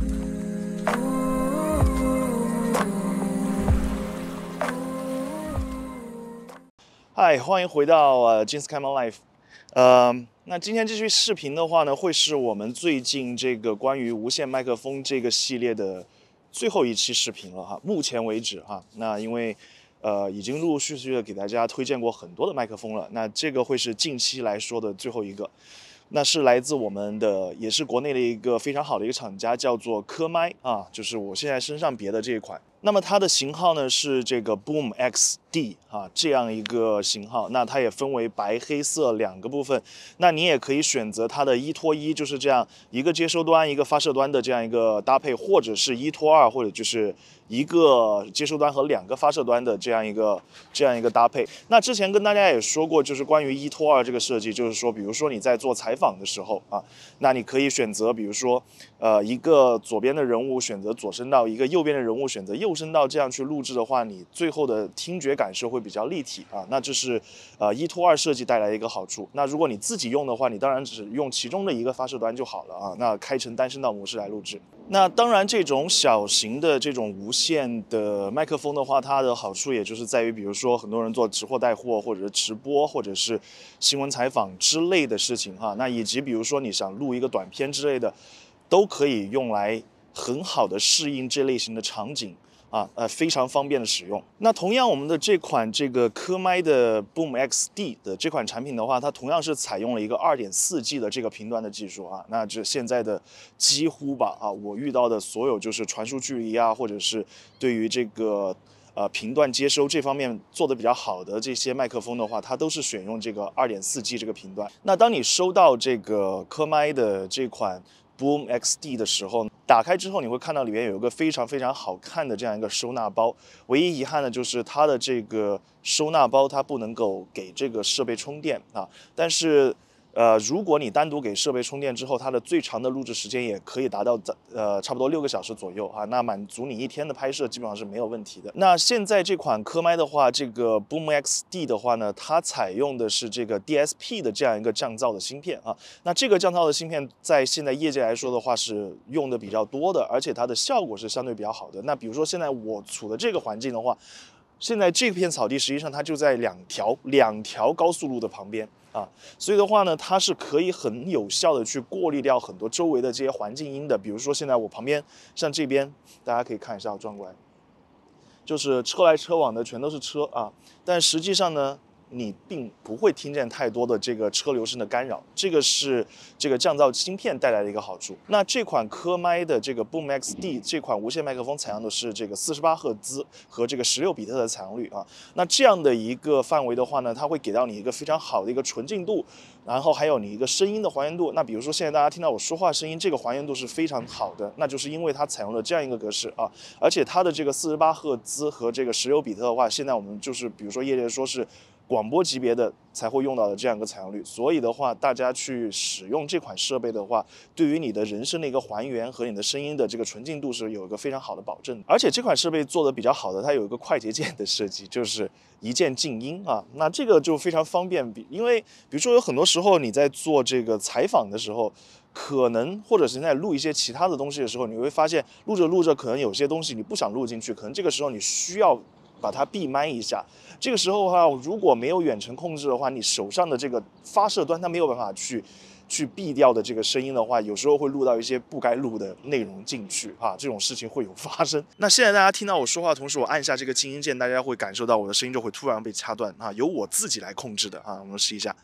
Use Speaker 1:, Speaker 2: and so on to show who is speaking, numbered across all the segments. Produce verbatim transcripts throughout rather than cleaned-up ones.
Speaker 1: 嗨，欢迎回到呃 James Cameron Life。呃，那今天这期视频的话呢，会是我们最近这个关于无线麦克风这个系列的最后一期视频了哈。目前为止哈，那因为呃已经陆陆续续的给大家推荐过很多的麦克风了，那这个会是近期来说的最后一个。那是来自我们的，也是国内的一个非常好的一个厂家，叫做科麦啊，就是我现在身上别的这一款。那么它的型号呢是这个 Boom X D 啊，这样一个型号。那它也分为白黑色两个部分。那你也可以选择它的一拖一，就是这样一个接收端一个发射端的这样一个搭配，或者是一拖二，或者就是一个接收端和两个发射端的这样一个这样一个搭配。那之前跟大家也说过，就是关于一拖二这个设计，就是说，比如说你在做采访的时候啊，那你可以选择，比如说呃一个左边的人物选择左声道，一个右边的人物选择右声道，这样去录制的话，你最后的听觉感受会比较立体啊。那这是呃一拖二设计带来的一个好处。那如果你自己用的话，你当然只用其中的一个发射端就好了啊。那开成单声道模式来录制。那当然，这种小型的这种无线的麦克风的话，它的好处也就是在于，比如说很多人做直货带货，或者是直播，或者是新闻采访之类的事情哈。那以及比如说你想录一个短片之类的，都可以用来很好的适应这类型的场景。啊，呃，非常方便的使用。那同样，我们的这款这个科麦的 Boom X D 的这款产品的话，它同样是采用了一个 二点四 G 的这个频段的技术啊。那这现在的几乎吧啊，我遇到的所有就是传输距离啊，或者是对于这个呃频段接收这方面做的比较好的这些麦克风的话，它都是选用这个 二点四 G 这个频段。那当你收到这个科麦的这款Boom X D 的时候，打开之后你会看到里面有一个非常非常好看的这样一个收纳包。唯一遗憾的就是它的这个收纳包它不能够给这个设备充电啊，但是。呃，如果你单独给设备充电之后，它的最长的录制时间也可以达到呃差不多六个小时左右啊，那满足你一天的拍摄基本上是没有问题的。那现在这款科麦的话，这个 Boom X D 的话呢，它采用的是这个 D S P 的这样一个降噪的芯片啊。那这个降噪的芯片在现在业界来说的话是用的比较多的，而且它的效果是相对比较好的。那比如说现在我处的这个环境的话，现在这片草地实际上它就在两条两条高速路的旁边。啊，所以的话呢，它是可以很有效的去过滤掉很多周围的这些环境音的。比如说现在我旁边，像这边，大家可以看一下，我转过来，就是车来车往的全都是车啊，但实际上呢，你并不会听见太多的这个车流声的干扰，这个是这个降噪芯片带来的一个好处。那这款科麦的这个 Boom X D 这款无线麦克风采用的是这个四十八赫兹和这个十六比特的采样率啊。那这样的一个范围的话呢，它会给到你一个非常好的一个纯净度，然后还有你一个声音的还原度。那比如说现在大家听到我说话声音，这个还原度是非常好的，那就是因为它采用了这样一个格式啊，而且它的这个四十八赫兹和这个十六比特的话，现在我们就是比如说业界说是广播级别的才会用到的这样一个采样率，所以的话，大家去使用这款设备的话，对于你的人声的一个还原和你的声音的这个纯净度是有一个非常好的保证的。而且这款设备做的比较好的，它有一个快捷键的设计，就是一键静音啊，那这个就非常方便。比因为比如说有很多时候你在做这个采访的时候，可能或者是在录一些其他的东西的时候，你会发现录着录着，可能有些东西你不想录进去，可能这个时候你需要把它闭麦一下。这个时候的话，如果没有远程控制的话，你手上的这个发射端它没有办法去去避掉的这个声音的话，有时候会录到一些不该录的内容进去啊，这种事情会有发生。那现在大家听到我说话的同时，我按下这个静音键，大家会感受到我的声音就会突然被掐断啊，由我自己来控制的啊，我们试一下。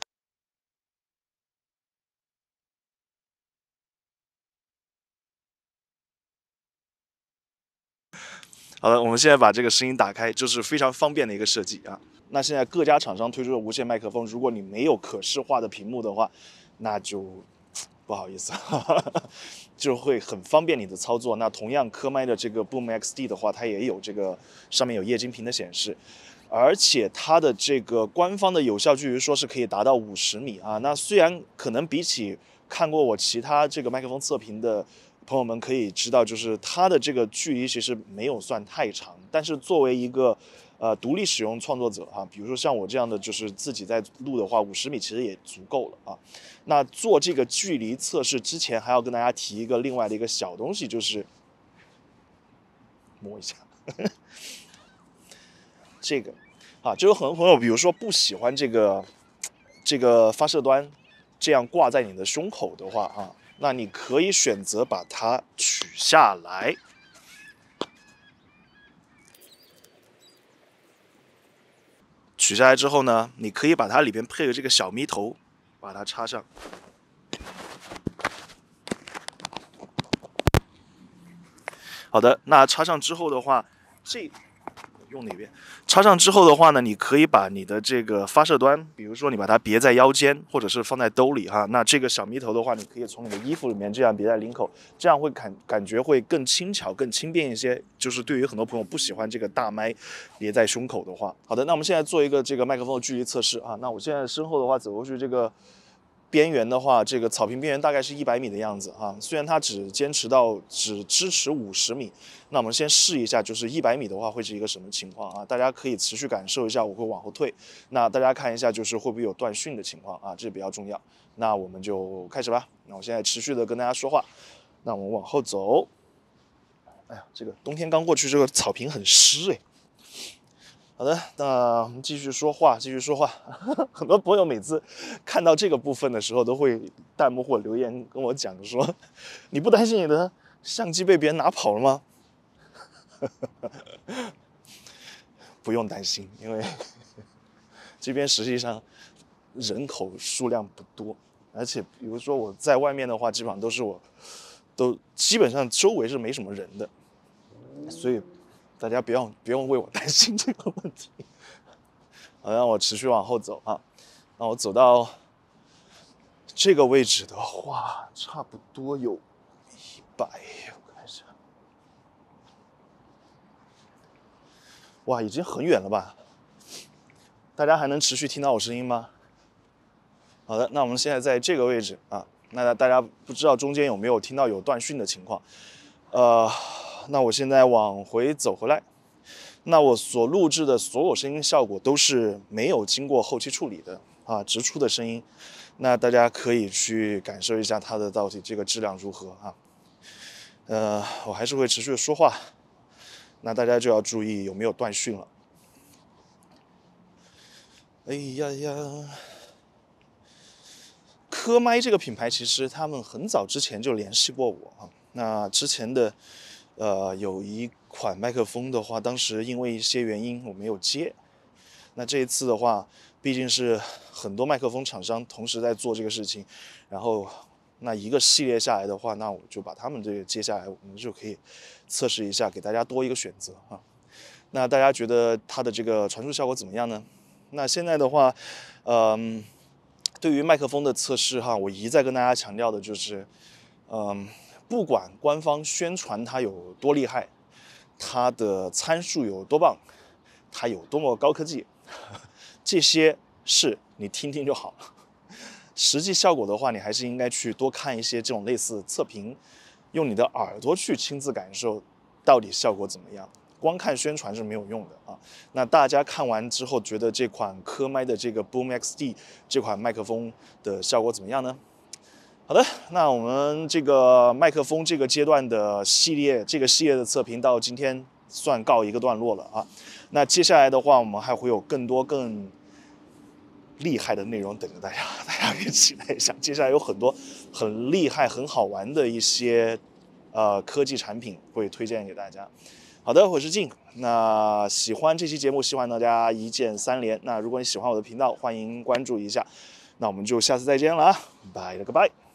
Speaker 1: 好的，我们现在把这个声音打开，就是非常方便的一个设计啊。那现在各家厂商推出的无线麦克风，如果你没有可视化的屏幕的话，那就不好意思，哈哈哈，就会很方便你的操作。那同样，科麦的这个 Boom X D 的话，它也有这个上面有液晶屏的显示，而且它的这个官方的有效距离说是可以达到五十米啊。那虽然可能比起看过我其他这个麦克风测评的朋友们可以知道，就是它的这个距离其实没有算太长，但是作为一个呃独立使用创作者哈、啊，比如说像我这样的，就是自己在录的话，五十米其实也足够了啊。那做这个距离测试之前，还要跟大家提一个另外的一个小东西，就是摸一下这个啊，就有很多朋友，比如说不喜欢这个这个发射端这样挂在你的胸口的话啊，那你可以选择把它取下来。取下来之后呢，你可以把它里边配的这个小咪头，把它插上。好的，那插上之后的话，这用哪边？插上之后的话呢，你可以把你的这个发射端，比如说你把它别在腰间，或者是放在兜里哈。那这个小咪头的话，你可以从你的衣服里面这样别在领口，这样会感感觉会更轻巧、更轻便一些。就是对于很多朋友不喜欢这个大麦别在胸口的话，好的，那我们现在做一个这个麦克风的距离测试啊。那我现在身后的话走过去这个。边缘的话，这个草坪边缘大概是一百米的样子啊。虽然它只坚持到只支持五十米，那我们先试一下，就是一百米的话会是一个什么情况啊？大家可以持续感受一下，我会往后退。那大家看一下，就是会不会有断讯的情况啊？这比较重要。那我们就开始吧。那我现在持续的跟大家说话。那我们往后走。哎呀，这个冬天刚过去，这个草坪很湿哎。好的，那我们继续说话，继续说话。很多朋友每次看到这个部分的时候，都会弹幕或留言跟我讲说：“你不担心你的相机被别人拿跑了吗？”不用担心，因为这边实际上人口数量不多，而且比如说我在外面的话，基本上都是我，都基本上周围是没什么人的，所以。大家不用不用为我担心这个问题，好，让我持续往后走啊。那我走到这个位置的话，差不多有一百，我看一下，哇，已经很远了吧？大家还能持续听到我声音吗？好的，那我们现在在这个位置啊，那大家不知道中间有没有听到有断讯的情况？呃。那我现在往回走回来，那我所录制的所有声音效果都是没有经过后期处理的啊，直出的声音。那大家可以去感受一下它的到底这个质量如何啊？呃，我还是会持续的说话，那大家就要注意有没有断讯了。哎呀呀，科麦这个品牌其实他们很早之前就联系过我啊，那之前的。呃，有一款麦克风的话，当时因为一些原因我没有接。那这一次的话，毕竟是很多麦克风厂商同时在做这个事情，然后那一个系列下来的话，那我就把他们这个接下来，我们就可以测试一下，给大家多一个选择啊。那大家觉得它的这个传输效果怎么样呢？那现在的话，嗯，对于麦克风的测试哈，我一再跟大家强调的就是，嗯。不管官方宣传它有多厉害，它的参数有多棒，它有多么高科技，这些是你听听就好了。实际效果的话，你还是应该去多看一些这种类似测评，用你的耳朵去亲自感受到底效果怎么样。光看宣传是没有用的啊。那大家看完之后，觉得这款科麦的这个 Boom X D 这款麦克风的效果怎么样呢？好的，那我们这个麦克风这个阶段的系列，这个系列的测评到今天算告一个段落了啊。那接下来的话，我们还会有更多更厉害的内容等着大家，大家可以期待一下。接下来有很多很厉害、很好玩的一些呃科技产品会推荐给大家。好的，我是静。那喜欢这期节目，希望大家一键三连。那如果你喜欢我的频道，欢迎关注一下。那我们就下次再见了啊，拜了个拜。